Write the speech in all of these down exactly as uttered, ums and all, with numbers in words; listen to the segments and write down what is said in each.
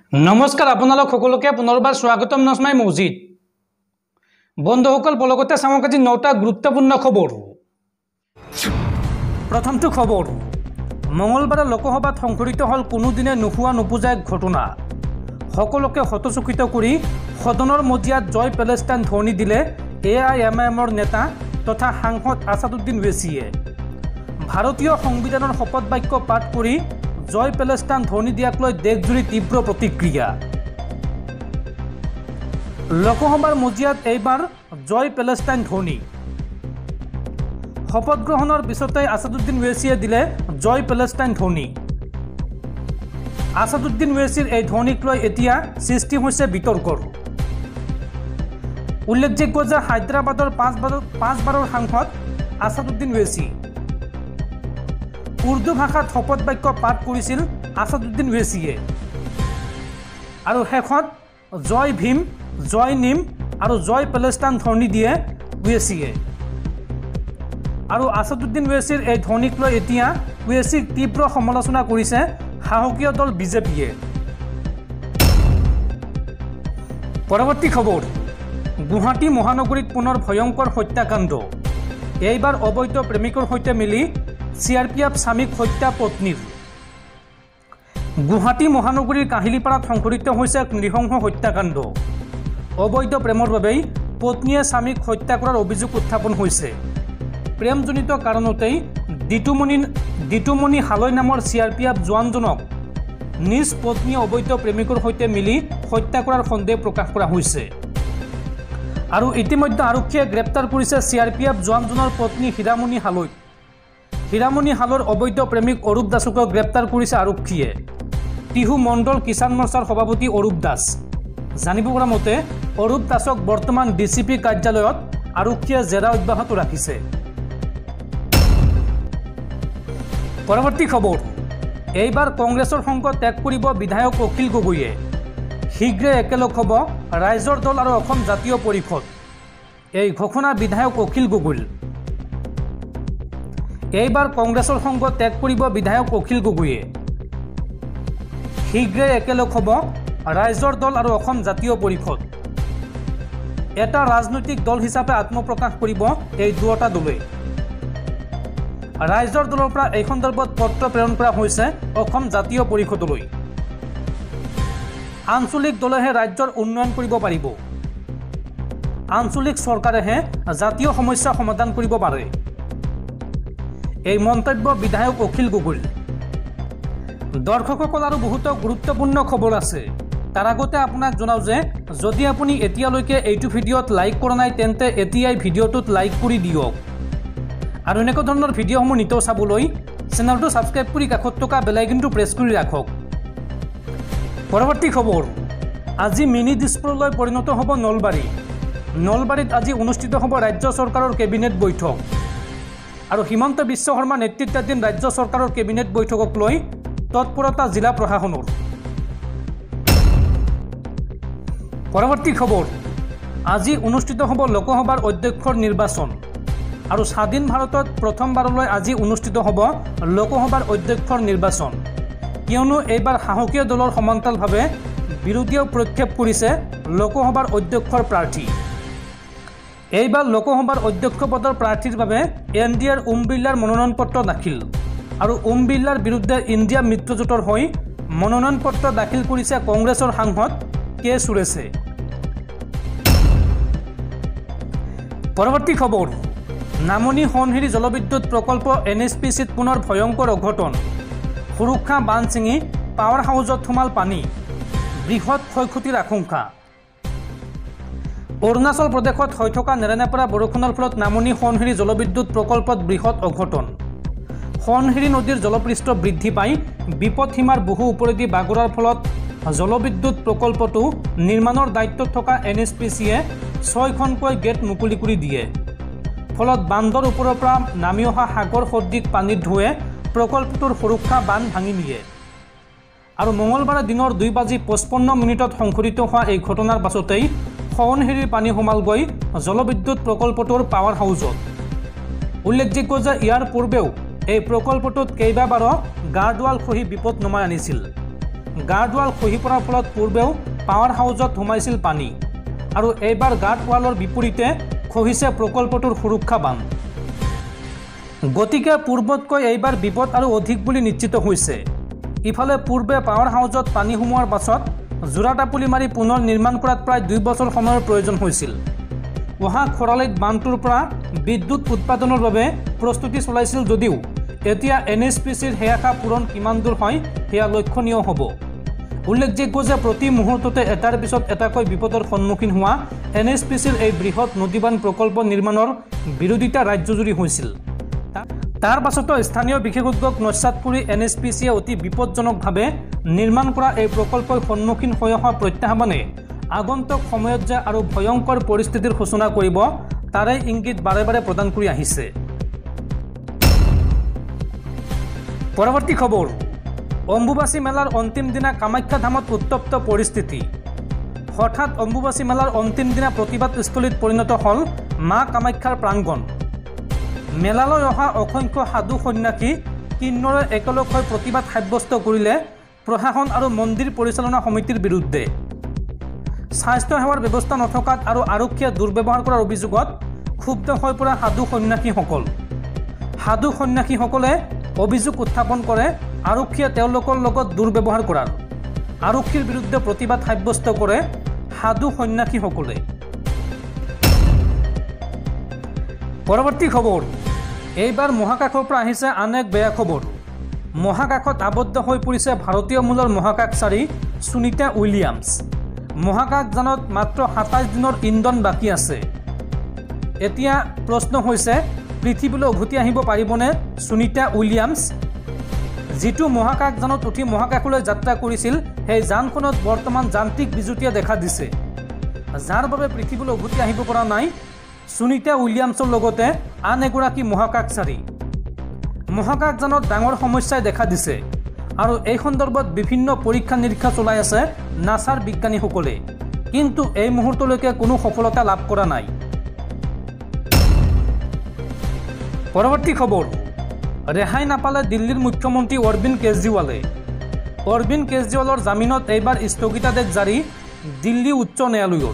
नमस्कार आपनालोक सकलोके पुनर्बार स्वागतम नसमाई मौजिद बंधुসকল बलगते चाওক আজি नौटा गुरुत्वपूर्ण खबर। प्रथमটো खबर मंगलबारे लोकसभा संघटित हल कोनोदिने नुहुआ नुपुजा एक घटना सकलोके हतचकित करी सदনৰ मजियात जय पेलेस्टाइन ध्वनि दिले ए आई एम एমৰ नेता तथा सांसद आसादुद्दीन ओवैसीয়ে भारतीय संविधाনৰ शपथ बाक्य पाठ करी जय पेलेस्टाइन ध्वनि दियाक লৈ देशजुरी तीव्र प्रतिक्रिया। लोकसभार मजियात एबार जय पेलेस्टाइन ध्वनि शपथ ग्रहणर पिछते आसादुद्दीन ओवैसीয়ে दिले जय पेलेस्टाइन ध्वनि। आसादुद्दीन ओवैसीर এই ধ্বনিক লৈ এতিয়া সৃষ্টি হৈছে বিতৰ্কৰ। উল্লেখযোগ্য যে হায়দৰাবাদৰ পাঁচ বাৰৰ পাঁচ বাৰৰ সাংসদ আসাদুদ্দীন ওवैसी उर्दू भाषा शपथ बाक्य पाठ करिছিল आसादुद्दीन ओवैसीয়ে আৰু শেষত जय भीम जय नीम और जय पेलेस्टाइन ध्वनि दिए ओवैसीয়ে और आसादुद्दीन ओवैसीर এই ধ্বনিক লৈ এতিয়া ওवैसीক तीव्र समालोचना কৰিছে সাহসীয় দল বিজেপিয়ে। পৰৱৰ্তী খবৰ গুৱাহাটী মহানগৰীত পুনৰ ভয়ংকৰ হত্যাকাণ্ড। এইবাৰ অবৈধ প্ৰেমিকৰ সৈতে মিলি চি আৰ পি এফ স্বামীক হত্যা পত্নীৰ। গুৱাহাটী মহানগৰীৰ কাহিলীপাৰাত সংঘটিত হৈছে এক নৃশংস হত্যাকাণ্ড। অবৈধ প্ৰেমৰ বাবেই পত্নীয়ে স্বামীক হত্যা কৰাৰ অভিযোগ উত্থাপন হৈছে। প্ৰেমজনিত কাৰণতেই দিতুমণি দিতুমণি হালৈ নামৰ চি আৰ পি এফ জোৱানজনক নিজ পত্নীয়ে অবৈধ প্ৰেমিকৰ সৈতে মিলি হত্যা কৰাৰ সন্দেহ প্ৰকাশ কৰা হৈছে। আৰু ইতিমধ্যে আৰক্ষীয়ে গ্ৰেপ্তাৰ কৰিছে চি আৰ পি এফ জোৱানজনৰ পত্নী হীৰামণি হালৈক। হীৰামণি হালৰ অবৈধ প্ৰেমিক অৰূপ দাসক গ্ৰেপ্তাৰ কৰিছে আৰক্ষীয়ে। টিহু মণ্ডল কিষাণ মৰ্চাৰ সভাপতি অৰূপ দাস। জানিব পৰা মতে অৰূপ দাসক বৰ্তমান ডি চি পি কাৰ্যালয়ত আৰক্ষীয়ে জেৰা অব্যাহত ৰাখিছে। পৰৱৰ্তী খবৰ এইবাৰ কংগ্ৰেছৰ সংগ ত্যাগ কৰিব বিধায়ক অখিল গগৈয়ে। শীঘ্ৰে একেলগ হ'ব ৰাইজৰ দল আৰু অসম জাতীয় পৰিষদ। এই ঘোষণা বিধায়ক অখিল গগৈৰ। এইবাৰ কংগ্ৰেছৰ সংগ ত্যাগ কৰিব বিধায়ক অখিল গগৈয়ে। শীঘ্ৰে একেলগ হ'ব ৰাইজৰ দল আৰু অসম জাতীয় পৰিষদ। এটা ৰাজনৈতিক দল হিচাপে আত্মপ্ৰকাশ কৰিব এই দুটা দলে। ৰাইজৰ দলৰ পৰা এই সন্দৰ্ভত পত্ৰ প্ৰেৰণ কৰা হৈছে অসম জাতীয় পৰিষদলৈ। আঞ্চলিক দলেহে ৰাজ্যৰ উন্নয়ন কৰিব পাৰিব। আঞ্চলিক চৰকাৰেহে জাতীয় সমস্যা সমাধান কৰিব পাৰে। এই মন্তব্য বিধায়ক অখিল গগৈৰ। দৰ্শকসকল আৰু বহুতো গুৰুত্বপূৰ্ণ খবৰ আছে। তাৰ আগতে আপোনাক জনাওঁ যে যদি আপুনি এতিয়ালৈকে এইটো ভিডিঅ'ত লাইক কৰা নাই তেন্তে এতিয়াই ভিডিঅ'টোত লাইক কৰি দিয়ক আৰু এনেকুৱা ধৰণৰ ভিডিঅ'সমূহ নিতৌ চাবলৈ চেনেলটো ছাবস্ক্ৰাইব কৰি কাষত থকা বেল আইকনটো প্ৰেছ কৰি ৰাখক। পৰৱৰ্তী খবৰ আজি মিনি দিছপুৰলৈ পৰিণত হ'ব নলবাৰী। নলবাৰীত আজি অনুষ্ঠিত হ'ব ৰাজ্য চৰকাৰৰ কেবিনেট বৈঠক আৰু হিমন্ত বিশ্ব শৰ্মা নেতৃত্বাধীন ৰাজ্য চৰকাৰৰ কেবিনেট বৈঠকক লৈ তৎপৰতা জিলা প্ৰশাসনৰ। পৰৱৰ্তী খবৰ আজি অনুষ্ঠিত হ'ব লোকসভাৰ অধ্যক্ষৰ নিৰ্বাচন আৰু স্বাধীন ভাৰতত প্ৰথমবাৰলৈ আজি অনুষ্ঠিত হ'ব লোকসভাৰ অধ্যক্ষৰ নিৰ্বাচন। কিয়নো এইবাৰ সাহসীয় দলৰ সমান্তৰালভাৱে বিৰোধীয়েও প্ৰক্ষেপ কৰিছে লোকসভাৰ অধ্যক্ষৰ প্ৰাৰ্থী। এইবাৰ লোকসভাৰ অধ্যক্ষ পদৰ প্ৰাৰ্থীৰ বাবে এন ডি এৰ ওম বিৰলাৰ মনোনয়ন পত্ৰ দাখিল আৰু ওম বিৰলাৰ বিৰুদ্ধে ইণ্ডিয়া মিত্ৰজোঁটৰ হৈ মনোনয়ন পত্ৰ দাখিল কৰিছে কংগ্ৰেছৰ সাংসদ কে সুৰেশে। পৰৱৰ্তী খবৰ নামনি সোণহিৰি জলবিদ্যুৎ প্ৰকল্প এন এছ পি চিত পুনৰ ভয়ংকৰ অঘটন। সুৰক্ষা বান্ধ ছিঙি পাৱাৰ হাউজত সোমাল পানী, বৃহৎ ক্ষয়ক্ষতিৰ আশংকা। অৰুণাচল প্ৰদেশত হৈ থকা নেৰানেপেৰা বৰষুণৰ ফলত নামনি সোণহিৰি জলবিদ্যুৎ প্ৰকল্পত বৃহৎ অঘটন। সোণহিৰি নদীৰ জলপৃষ্ঠ বৃদ্ধি পাই বিপদসীমাৰ বহু ওপৰেদি বাগৰাৰ ফলত জলবিদ্যুৎ প্ৰকল্পটো নিৰ্মাণৰ দায়িত্বত থকা এন এছ পি চিয়ে ছয়খনকৈ গেট মুকলি কৰি দিয়ে। ফলত বান্ধৰ ওপৰৰ পৰা নামি অহা সাগৰ সদৃশ পানীৰ ঢৌৱে প্ৰকল্পটোৰ সুৰক্ষা বান্ধ ভাঙি নিয়ে আৰু মঙলবাৰে দিনৰ দুই বাজি পঁচপন্ন মিনিটত সংঘটিত হোৱা এই ঘটনাৰ পাছতেই সোণহিৰিৰ পানী সোমালগৈ জলবিদ্যুৎ প্ৰকল্পটোৰ পাৱাৰ হাউজত। উল্লেখযোগ্য যে ইয়াৰ পূৰ্বেও এই প্ৰকল্পটোত কেইবাবাৰো গাৰ্ডৱাল খহি বিপদ নমাই আনিছিল। গাৰ্ড ৱাল খহি পৰাৰ ফলত পূৰ্বেও পাৱাৰ হাউজত সোমাইছিল পানী আৰু এইবাৰ গাৰ্ড ৱালৰ বিপৰীতে খহিছে প্ৰকল্পটোৰ সুৰক্ষা বান্ধ। গতিকে পূৰ্বতকৈ এইবাৰ বিপদ আৰু অধিক বুলি নিশ্চিত হৈছে। ইফালে পূৰ্বে পাৱাৰ হাউজত পানী সোমোৱাৰ পাছত জোৰাটাপুলি মাৰি পুনৰ নিৰ্মাণ কৰাত প্ৰায় দুই বছৰ সময়ৰ প্ৰয়োজন হৈছিল। অহা খৰালিত বান্ধটোৰ পৰা বিদ্যুৎ উৎপাদনৰ বাবে প্ৰস্তুতি চলাইছিল যদিও এতিয়া এন এছ পি চিৰ সেই আশা পূৰণ কিমান দূৰ হয় সেয়া লক্ষণীয় হ'ব। উল্লেখযোগ্য যে প্ৰতি মুহূৰ্ততে এটাৰ পিছত এটাকৈ বিপদৰ সন্মুখীন হোৱা এন এছ পি চিৰ এই বৃহৎ নদীবান্ধ প্ৰকল্প নিৰ্মাণৰ বিৰোধিতা ৰাজ্যজুৰি হৈছিল। তাৰ পাছতো স্থানীয় বিশেষজ্ঞক নস্যাৎ কৰি এন এছ পি চিয়ে অতি বিপদজনকভাৱে নিৰ্মাণ কৰা এই প্ৰকল্পৰ সন্মুখীন হৈ অহা প্ৰত্যাহ্বানে আগন্তুক সময়ত যে আৰু ভয়ংকৰ পৰিস্থিতিৰ সূচনা কৰিব তাৰে ইংগিত বাৰে বাৰে প্ৰদান কৰি আহিছে। পৰৱৰ্তী খবৰ, অম্বুবাচী মেলাৰ অন্তিম দিনা কামাখ্যা ধামত উত্তপ্ত পৰিস্থিতি। হঠাৎ অম্বুবাচী মেলাৰ অন্তিম দিনা প্ৰতিবাদস্থলীত পৰিণত হ'ল মা কামাখ্যাৰ প্ৰাংগণ। মেলালৈ অহা অসংখ্য সাধু সন্যাসী কিন্নৰে একেলগ হৈ প্ৰতিবাদ সাব্যস্ত কৰিলে প্ৰশাসন আৰু মন্দিৰ পৰিচালনা সমিতিৰ বিৰুদ্ধে। স্বাস্থ্য সেৱাৰ ব্যৱস্থা নথকাত আৰু আৰক্ষীয়ে দুৰ্ব্যৱহাৰ কৰাৰ অভিযোগত ক্ষুব্ধ হৈ পৰা সাধু সন্যাসীসকল। সাধু সন্যাসীসকলে অভিযোগ উত্থাপন কৰে আৰক্ষীয়ে তেওঁলোকৰ লগত দুৰ্ব্যৱহাৰ কৰাৰ। আৰক্ষীৰ বিৰুদ্ধে প্ৰতিবাদ সাব্যস্ত কৰে সাধু সন্যাসীসকলে। পৰৱৰ্তী খবৰ, এইবাৰ মহাকাশৰ পৰা আহিছে আন এক বেয়া খবৰ। মহাকাশত আবদ্ধ হৈ পৰিছে ভাৰতীয় মূলৰ মহাকাশচাৰী সুনীতা উইলিয়ামছ। মহাকাশযানত মাত্ৰ সাতাইছ দিনৰ ইন্ধন বাকী আছে। এতিয়া প্ৰশ্ন হৈছে পৃথিৱীলৈ উভতি আহিব পাৰিবনে সুনীতা উইলিয়ামছ? যিটো মহাকাশযানত উঠি মহাকাশলৈ যাত্ৰা কৰিছিল সেই যানখনত বৰ্তমান যান্ত্ৰিক বিজুতিয়ে দেখা দিছে, যাৰ বাবে পৃথিৱীলৈ উভতি আহিব পৰা নাই সুনীতা উইলিয়ামছৰ লগতে আন এগৰাকী মহাকাশচাৰী। মহাকাশযানত ডাঙৰ সমস্যাই দেখা দিছে আৰু এই সন্দৰ্ভত বিভিন্ন পৰীক্ষা নিৰীক্ষা চলাই আছে নাছাৰ বিজ্ঞানীসকলে, কিন্তু এই মুহূৰ্তলৈকে কোনো সফলতা লাভ কৰা নাই। পৰৱৰ্তী খবৰ, ৰেহাই নাপালে দিল্লীৰ মুখ্যমন্ত্ৰী অৰবিন্দ কেজৰিৱালে। অৰবিন্দ কেজৰিৱালৰ জামিনত এইবাৰ স্থগিতাদেশ জাৰি দিল্লী উচ্চ ন্যায়ালয়ৰ।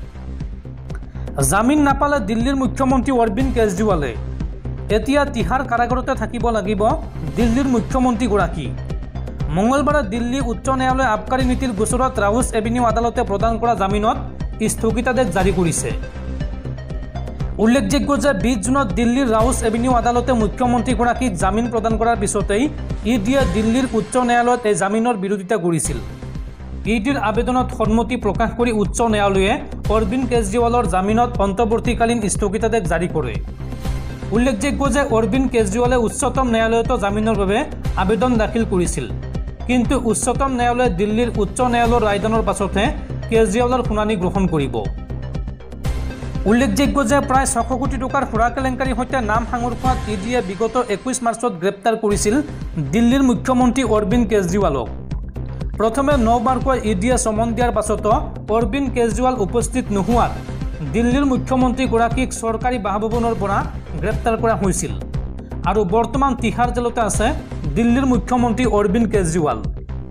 জামিন নাপালে দিল্লীৰ মুখ্যমন্ত্ৰী অৰবিন্দ কেজৰিৱালে। এতিয়া তিহাৰ কাৰাগাৰতে থাকিব লাগিব দিল্লীৰ মুখ্যমন্ত্ৰীগৰাকী। মঙলবাৰে দিল্লী উচ্চ ন্যায়ালয়ে আবকাৰী নীতিৰ গোচৰত ৰাউছ এভিনিউ আদালতে প্ৰদান কৰা জামিনত স্থগিতাদেশ জাৰি কৰিছে। উল্লেখযোগ্য যে বিশ জুনত দিল্লীৰ ৰাউছ এভিনিউ আদালতে মুখ্যমন্ত্ৰীগৰাকীক জামিন প্ৰদান কৰাৰ পিছতেই ই ডিয়ে দিল্লীৰ উচ্চ ন্যায়ালয়ত এই জামিনৰ বিৰোধিতা কৰিছিল। ই ডিৰ আবেদনত সন্মতি প্ৰকাশ কৰি উচ্চ ন্যায়ালয়ে অৰবিন্দ কেজৰিৱালৰ জামিনত অন্তৱৰ্তীকালীন স্থগিতাদেশ জাৰি কৰে। উল্লেখযোগ্য যে অৰবিন্দ কেজৰিৱালে উচ্চতম ন্যায়ালয়তো জামিনৰ বাবে আবেদন দাখিল কৰিছিল, কিন্তু উচ্চতম ন্যায়ালয়ে দিল্লীৰ উচ্চ ন্যায়ালয়ৰ ৰায়দানৰ পাছতহে কেজৰিৱালৰ শুনানি গ্ৰহণ কৰিব। উল্লেখযোগ্য যে প্ৰায় ছশ কোটি টকাৰ সুৰা কেলেংকাৰীৰ সৈতে নাম সাঙুৰ খোৱাত ই ডিয়ে বিগত একৈছ মাৰ্চত গ্ৰেপ্তাৰ কৰিছিল দিল্লীৰ মুখ্যমন্ত্ৰী অৰবিন্দ কেজৰিৱালক। প্ৰথমে নবাৰকৈ ই ডিয়ে চমন দিয়াৰ পাছতো অৰবিন্দ কেজৰিৱাল উপস্থিত নোহোৱাত দিল্লীৰ মুখ্যমন্ত্ৰীগৰাকীক চৰকাৰী বাসভৱনৰ পৰা গ্ৰেপ্তাৰ কৰা হৈছিল আৰু বৰ্তমান তিহাৰ জেলতে আছে দিল্লীৰ মুখ্যমন্ত্ৰী অৰবিন্দ কেজৰিৱাল।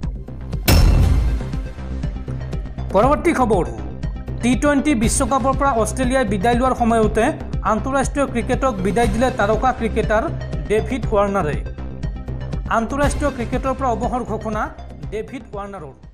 পৰৱৰ্তী খবৰ, টি টুৱেণ্টি বিশ্বকাপৰ পৰা অষ্ট্ৰেলিয়াই বিদায় লোৱাৰ সময়তে আন্তঃৰাষ্ট্ৰীয় ক্ৰিকেটক বিদায় দিলে তাৰকা ক্ৰিকেটাৰ ডেভিড ৱাৰ্ণাৰে। আন্তঃৰাষ্ট্ৰীয় ক্ৰিকেটৰ পৰা অৱসৰ ঘোষণা ডেভিড ৱাৰ্ণাৰৰ।